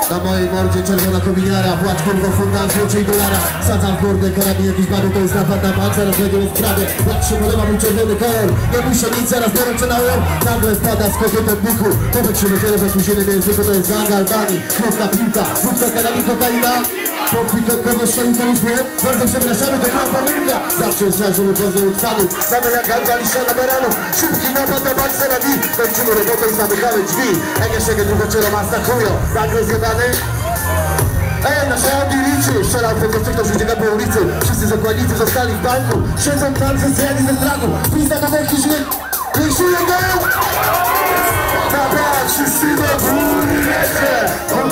Na mojej mordzie czerwona kominiara, płacz kurwa fundan, złoczy i dolara. Sadzam w mordę karabin, jakiś baru, to jest napad na bank, zaraz będzie rozprawy. Jak się podoba mój czerwony kolor, nie bój się nic, zaraz doręczę na łeb. Nagle spada z kobietą biku, powiedz się tyle bez musimy w języku, to jest gang Albanii. Krótka piłka, wódka, karabin, kokaina. Pokój to kogoś szalika liczbę, bardzo przepraszamy, to była pamiętka. Zawsze jest czas, żeby pozdrow utkany. Mamy jak Albania na baranów, szybki napad na bank, seradi. Kończymy robotę i zamykamy drzwi. Jak jeszcze długo czero masta chujo, zagrę zjebany. Nasze Audi liczy, strzelał w tego, ktoś ucieka po ulicy. Wszyscy zakładnicy zostali w banku. Siedzą tam ze zjadni ze strachu. Pizda do wielki żyje, wyjszuję go! Na bank, wszyscy do góry, wiecie.